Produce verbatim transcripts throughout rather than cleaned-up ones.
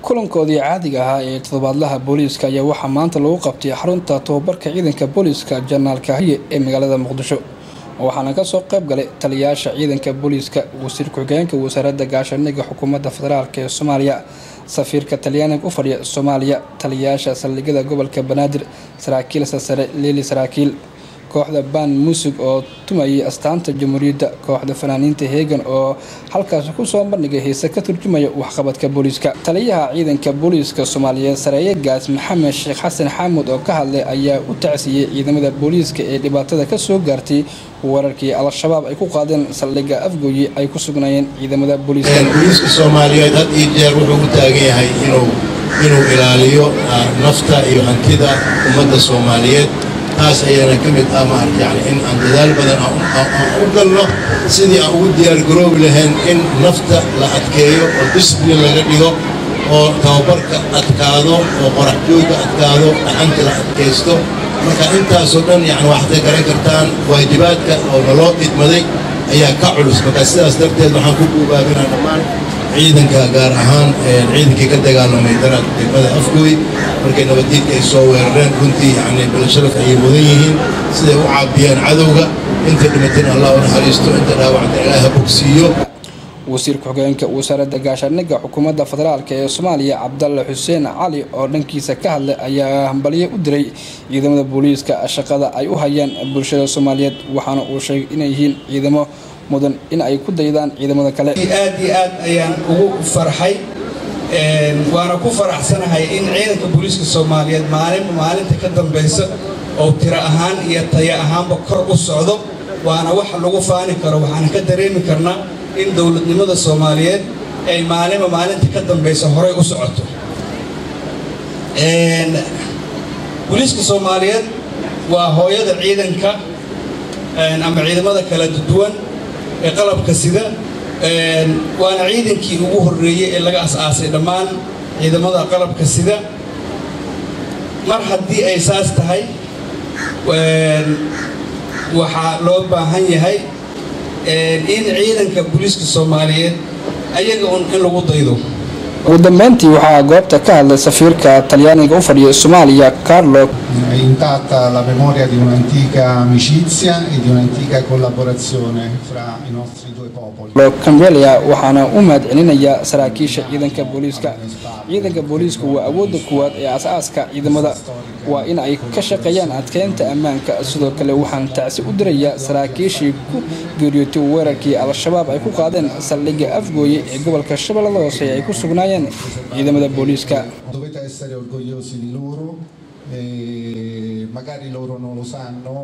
kulankoodii caadiga ahaa ee toddobaadlaha booliiska ayaa waxaa maanta lagu qabtay xarunta tababarka ciidanka booliiska Janaalka Haye ee magaalada Muqdisho waxaana ka soo qayb galay taliyayaasha ciidanka booliiska wasiir ku-xigeenka wasaaradda gaashaandhigga xukuumadda federaalka ee Soomaaliya safiirka Talyaaniga u fadhiya Soomaaliya taliyayaasha saldhigyada gobolka Banaadir saraakiil sare Leeli saraakiil kooxda baan muusig oo tumayay astaanta jamhuuriyadda kooxda fanaaniinta heegan oo halkaas ku soo bandhigay heesa ka turjumaya waxqabadka booliiska taliyaha ciidanka booliiska Soomaaliyeed sareeye gaas Maxamed Sheekh Xasan Xamuud oo ka hadlay ayaa u tacsiyay ciidamada booliiska ee dhibaatada ka soo gaartay wararkii al-shabaab ay ku qaadeen saldhigga Afgooye ay ku sugnaayeen ciidamada booliiska booliiska Soomaaliyeed had iyo jeer wuxuu u taagan yahay inuu inuu ilaaliyo nafta iyo hantida ummadda Soomaaliyeed taas ayana kamid ah ma arkaan in aan dadaal badan u galno sidii aan ugu diyaar garoobi lahayn in nafta la adkeeyo oo discipline laga dhigo oo tababarka adkaado oo qorax jooga adkaado dhaxanta la adkeysto marka intaas oo dhan yani waxay garan kartaan waajibaadka oo naloo idmaday ayaa ka culus marka sidaas darteed waxaan ku guubaabinaa dhammaan ciidanka gaar ahaan ciidankii ka dagaalamay daraad degmada Afgooye markay nabaddiidka ay soo weerareen runtii yani balsharaf ay mudan yihiin siday u caabiyaan cadowga inta dhimatin Allah u naxariisto inta dhaawacda Ilaahay bogsiiyo wasiir ku-xigeenka wasaaradda gaashaandhigga xukuumadda federaalka ee Soomaaliya Cabdulla Xuseen Cali oo dhankiisa ka hadlay ayaa hambaliyo u diray ciidamada booliiska shaqada ay u hayaan bulshada Soomaaliyeed waxaana uu sheegay inay yihiin ciidamo mudan in ay ku daydaan ciidamada kale aad iyo aad ayaan ugu farxay een waana ku faraxsanahay in ciidanka booliiska Soomaaliyeed maalin maalinta ka dambaysa oo tiro ahaan iyo tayo ahaanba kor u socdo waana wax lagu faani karo waxaan ka dareemi karnaa in dawladnimada Soomaaliyeed ay maalin maalinta ka dambaysa horay u socoto een booliiska Soomaaliyeed waa hooyada ciidanka een ama ciidamada kala duwan ee qalabka sida een waana ciidankii ugu horeeyay ee laga asaasay dhamaan ciidamada qalabka sida mar haddii ay saas tahay een waxa loo baahan yahay in ciidanka booliiska Soomaaliyeed ayaga in lagu daydo ugu dambeyntii waxaa goobta ka hadlay safiirka Talyaaniga u fadhiya Soomaaliya Carlo intatta la memoria di un'antica amicizia e di un'antica collaborazione fra i nostri due popoli. Lo Cambelia waxaana u mahadcelinaya saraakiisha ciidanka booliiska ciidanka booliisku waa awoodda kuwaad ee asaaska ciidamada waa in ay ka shaqeeyaan adkeynta ammaanka sidoo kale waxaan tacsi u dirayaa saraakiishii ku geeriyootay weerarkii al-shabaab ay ku qaadeen saldhigga Afgooye ee gobolka Shabeellaha Hoose ay ku sugnaayeen ciidamada booliiska dovete essere orgogliosi di loro e magari loro non lo sanno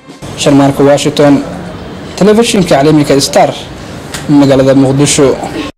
شرمارك واشنطن تلفزيون كعلمي كستار مقالة مقدشو.